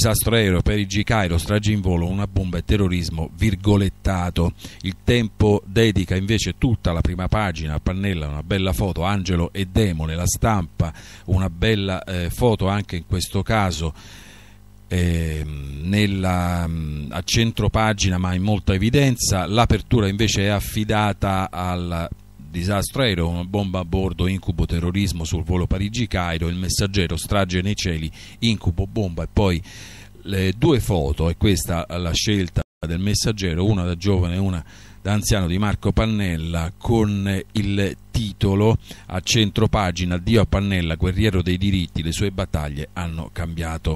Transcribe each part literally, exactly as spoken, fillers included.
disastro aereo, Parigi-Cairo, strage in volo, una bomba e terrorismo virgolettato. Il Tempo dedica invece tutta la prima pagina a Pannella, una bella foto, Angelo e Demone. La Stampa, una bella eh, foto anche in questo caso eh, nella, a centro pagina ma in molta evidenza. L'apertura invece è affidata al disastro aereo, una bomba a bordo, incubo terrorismo sul volo Parigi-Cairo, Il Messaggero, strage nei cieli, incubo bomba, e poi le due foto, e questa la scelta del Messaggero, una da giovane e una da anziano, di Marco Pannella, con il titolo a centro pagina: Addio a Pannella, guerriero dei diritti, le sue battaglie hanno cambiato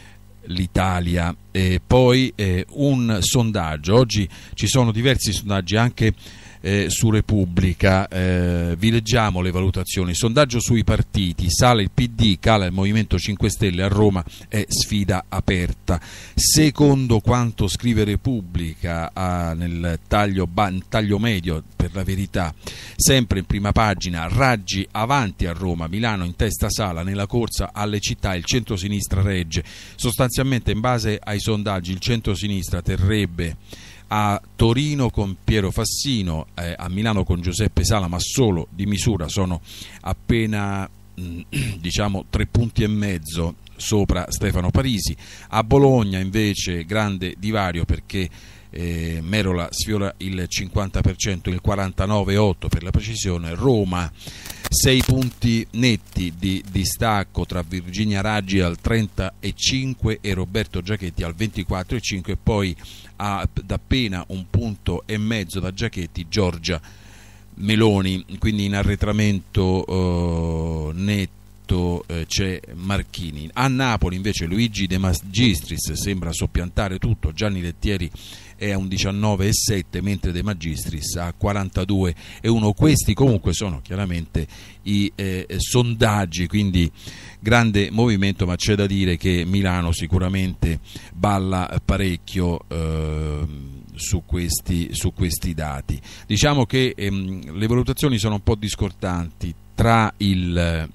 l'Italia. E poi eh, un sondaggio, oggi ci sono diversi sondaggi anche Eh, su Repubblica, eh, vi leggiamo le valutazioni. Sondaggio sui partiti: sale il P D, cala il Movimento cinque Stelle, a Roma è sfida aperta. Secondo quanto scrive Repubblica ah, nel taglio, taglio medio, per la Verità, sempre in prima pagina: Raggi avanti a Roma, Milano in testa Sala, nella corsa alle città il centrosinistra regge. Sostanzialmente, in base ai sondaggi, il centrosinistra terrebbe a Torino con Piero Fassino, eh, a Milano con Giuseppe Sala, ma solo di misura, sono appena mh, diciamo tre punti e mezzo sopra Stefano Parisi. A Bologna invece grande divario, perché eh, Merola sfiora il cinquanta per cento, il quarantanove virgola otto per la precisione. Roma sei punti netti di distacco tra Virginia Raggi al trenta e cinque e Roberto Giachetti al ventiquattro virgola cinque, e poi ad appena un punto e mezzo da Giachetti Giorgia Meloni, quindi in arretramento eh, netto eh, c'è Marchini. A Napoli invece Luigi De Magistris sembra soppiantare tutto, Gianni Lettieri è a un diciannove virgola sette, mentre De Magistris a quarantadue virgola uno. Questi comunque sono chiaramente i eh, sondaggi, quindi grande movimento, ma c'è da dire che Milano sicuramente balla parecchio eh, su questi, su questi dati. Diciamo che ehm, le valutazioni sono un po' discordanti tra il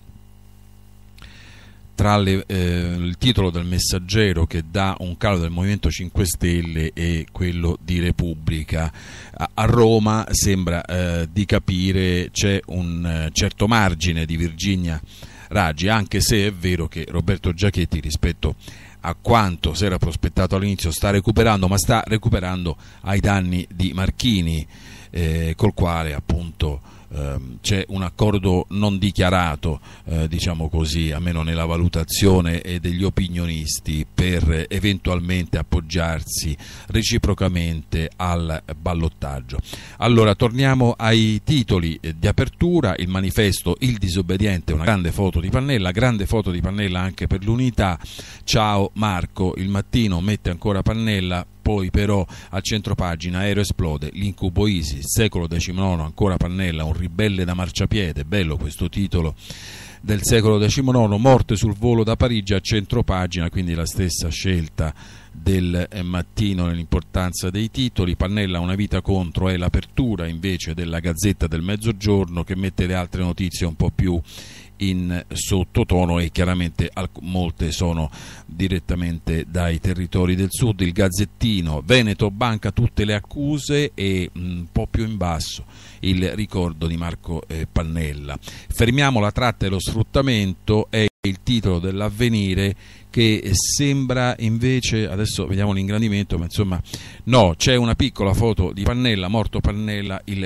tra le, eh, il titolo del Messaggero, che dà un calo del Movimento cinque Stelle, e quello di Repubblica. A, a Roma sembra eh, di capire c'è un eh, certo margine di Virginia Raggi, anche se è vero che Roberto Giachetti, rispetto a quanto si era prospettato all'inizio, sta recuperando, ma sta recuperando ai danni di Marchini, eh, col quale appunto c'è un accordo non dichiarato, eh, diciamo così, almeno nella valutazione e degli opinionisti, per eventualmente appoggiarsi reciprocamente al ballottaggio. Allora torniamo ai titoli di apertura. Il Manifesto: il disobbediente, una grande foto di Pannella, grande foto di Pannella anche per l'Unità. Ciao Marco. Il Mattino mette ancora Pannella, poi però a centropagina: aereo esplode, l'incubo ISIS, secolo diciannove, ancora Pannella, un ribelle da marciapiede. Bello questo titolo del secolo diciannove, morte sul volo da Parigi, a centropagina, quindi la stessa scelta del Mattino nell'importanza dei titoli. Pannella, una vita contro, è l'apertura invece della Gazzetta del Mezzogiorno, che mette le altre notizie un po' più in sottotono, e chiaramente molte sono direttamente dai territori del sud. Il Gazzettino: Veneto banca tutte le accuse, e un po' più in basso il ricordo di Marco eh, Pannella. Fermiamo la tratta e lo sfruttamento è il titolo dell'Avvenire, che sembra invece, adesso vediamo l'ingrandimento, ma insomma no, c'è una piccola foto di Pannella, morto Pannella, il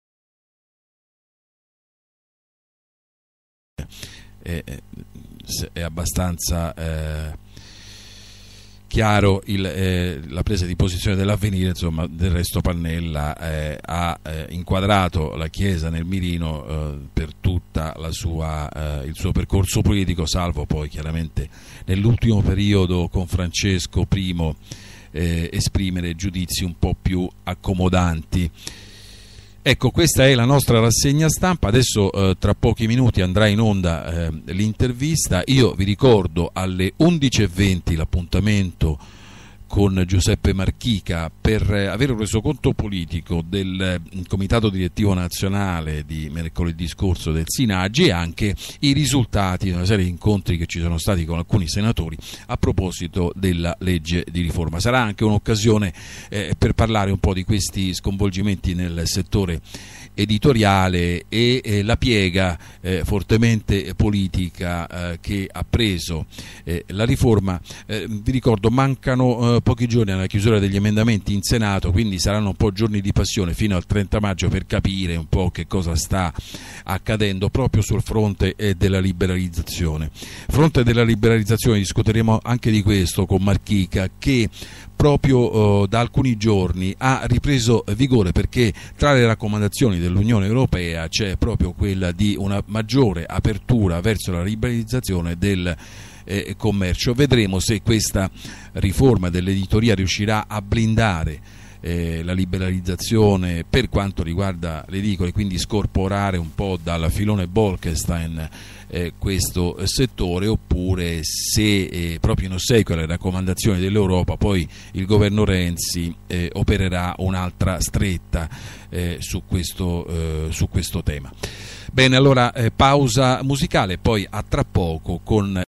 È, è abbastanza eh, chiaro il, eh, la presa di posizione dell'Avvenire. Insomma, del resto Pannella eh, ha eh, inquadrato la Chiesa nel mirino eh, per tutta la sua, eh, il suo percorso politico, salvo poi chiaramente nell'ultimo periodo con Francesco I eh, esprimere giudizi un po' più accomodanti. Ecco, questa è la nostra rassegna stampa. Adesso eh, tra pochi minuti andrà in onda eh, l'intervista. Io vi ricordo alle undici e venti l'appuntamento con Giuseppe Marchica per avere un resoconto politico del Comitato Direttivo Nazionale di mercoledì scorso del Sinagi e anche i risultati di una serie di incontri che ci sono stati con alcuni senatori a proposito della legge di riforma. Sarà anche un'occasione eh, per parlare un po' di questi sconvolgimenti nel settore editoriale e eh, la piega eh, fortemente politica eh, che ha preso eh, la riforma. Eh, vi ricordo, mancano eh, pochi giorni alla chiusura degli emendamenti in Senato, quindi saranno un po' giorni di passione fino al trenta maggio per capire un po' che cosa sta accadendo proprio sul fronte eh, della liberalizzazione. Fronte della liberalizzazione discuteremo anche di questo con Marchica, che proprio eh, da alcuni giorni ha ripreso vigore, perché tra le raccomandazioni dell'Unione Europea c'è proprio quella di una maggiore apertura verso la liberalizzazione del eh, commercio. Vedremo se questa riforma dell'editoria riuscirà a blindare eh, la liberalizzazione per quanto riguarda le edicole, quindi scorporare un po' dal filone Bolkestein Eh, questo settore, oppure se eh, proprio in ossequio alle raccomandazioni dell'Europa poi il governo Renzi eh, opererà un'altra stretta eh, su, questo, eh, su questo tema. Bene, allora eh, pausa musicale, poi a tra poco con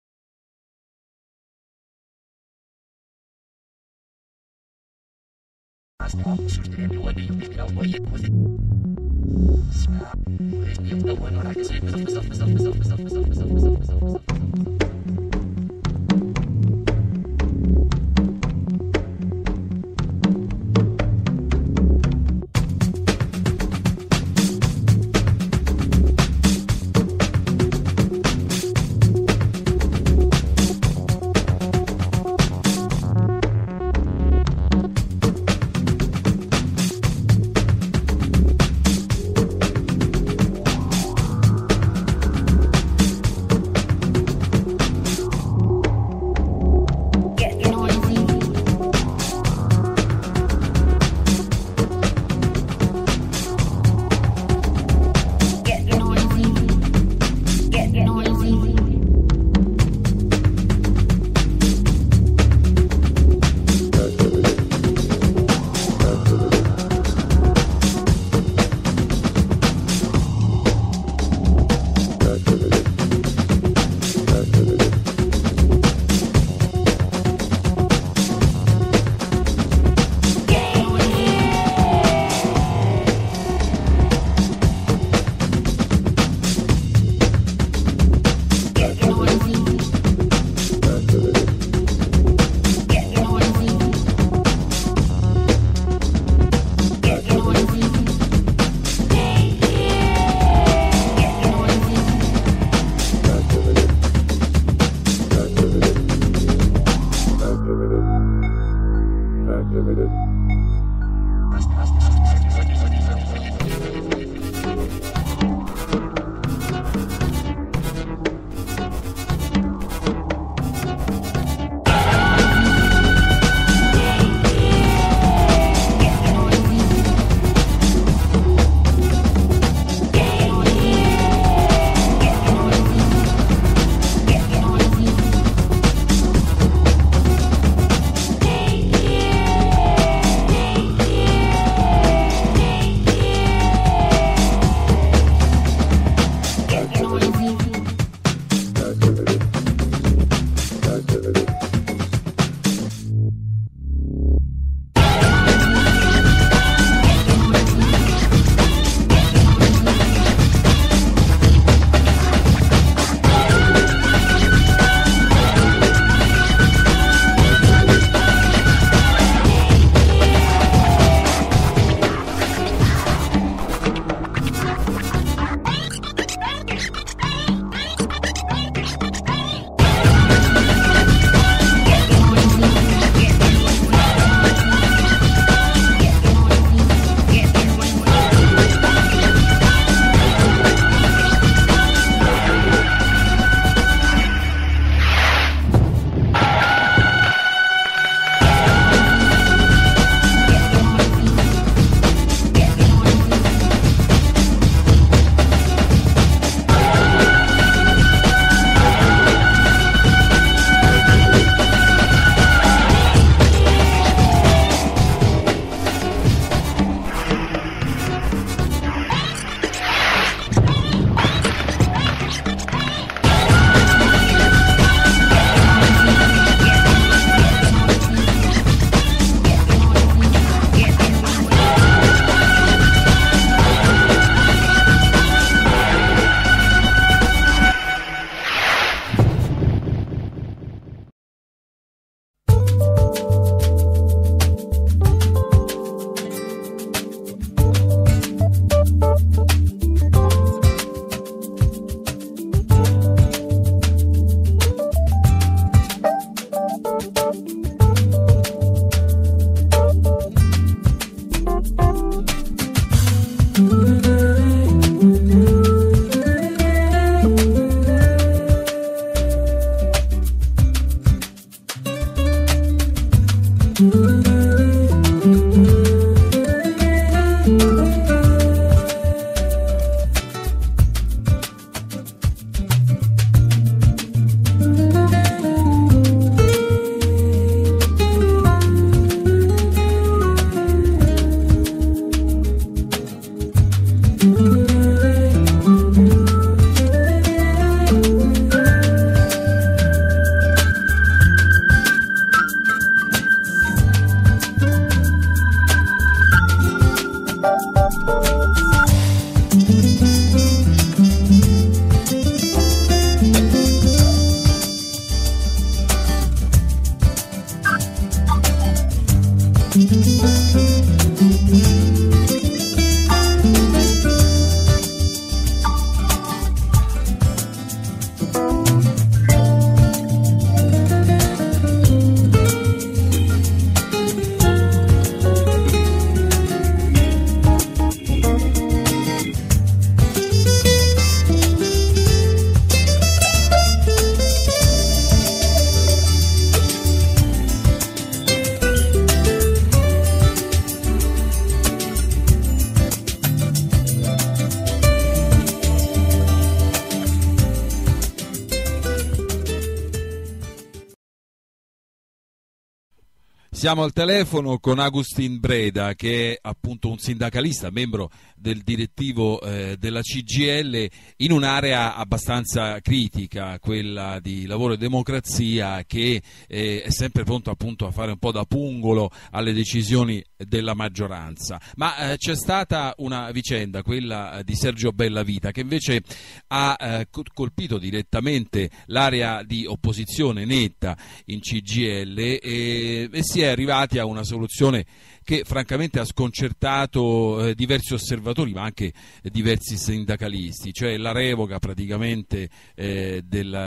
Siamo al telefono con Agustin Breda, che è appunto un sindacalista, membro del direttivo eh, della C G I L, in un'area abbastanza critica, quella di Lavoro e Democrazia, che eh, è sempre pronto appunto a fare un po' da pungolo alle decisioni della maggioranza. Ma eh, c'è stata una vicenda, quella di Sergio Bellavita, che invece ha eh, colpito direttamente l'area di opposizione netta in C G I L e, e si è arrivati a una soluzione che francamente ha sconcertato eh, diversi osservatori, ma anche eh, diversi sindacalisti, cioè la revoca praticamente eh,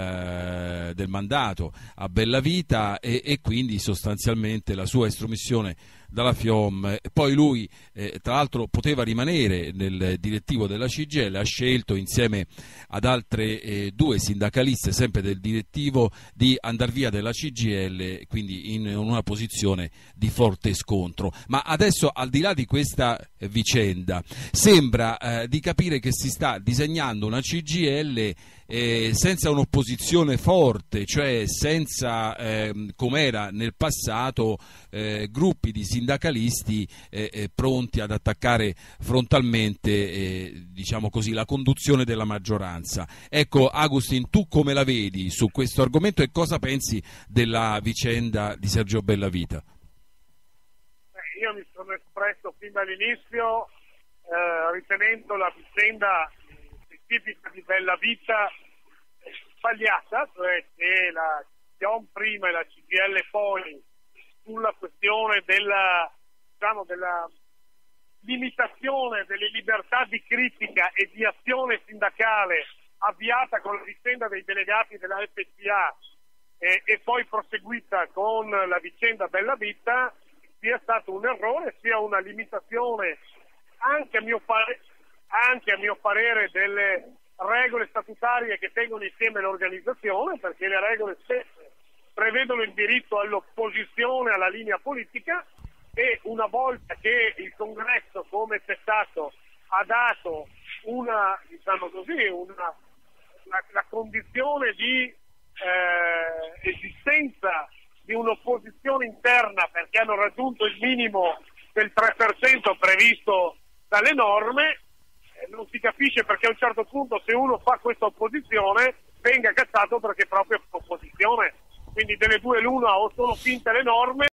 del, del mandato a Bellavita e, e quindi sostanzialmente la sua estromissione dalla FIOM. Poi lui eh, tra l'altro poteva rimanere nel direttivo della C G I L, ha scelto insieme ad altre eh, due sindacaliste sempre del direttivo di andar via dalla C G I L, quindi in una posizione di forte scontro. Ma adesso, al di là di questa eh, vicenda, sembra eh, di capire che si sta disegnando una C G I L eh, senza un'opposizione forte, cioè senza, eh, come era nel passato, eh, gruppi di sindacalisti eh, eh, pronti ad attaccare frontalmente eh, diciamo così, la conduzione della maggioranza. Ecco, Agustin, tu come la vedi su questo argomento e cosa pensi della vicenda di Sergio Bellavita? Eh, io mi sono espresso fin dall'inizio eh, ritenendo la vicenda specifica di Bellavita sbagliata, cioè che la FIOM prima e la C G I L poi, sulla questione della, diciamo, della limitazione delle libertà di critica e di azione sindacale avviata con la vicenda dei delegati della F C A e, e poi proseguita con la vicenda Bellavita, sia stato un errore, sia una limitazione anche a mio, pare, anche a mio parere delle regole statutarie che tengono insieme l'organizzazione, perché le regole stesse prevedono il diritto all'opposizione alla linea politica e una volta che il Congresso, come c'è stato, ha dato una, diciamo così, una, la, la condizione di eh, esistenza di un'opposizione interna perché hanno raggiunto il minimo del tre per cento previsto dalle norme, eh, non si capisce perché a un certo punto, se uno fa questa opposizione, venga cacciato perché proprio è opposizione. Quindi delle due l'una, o sono finte le norme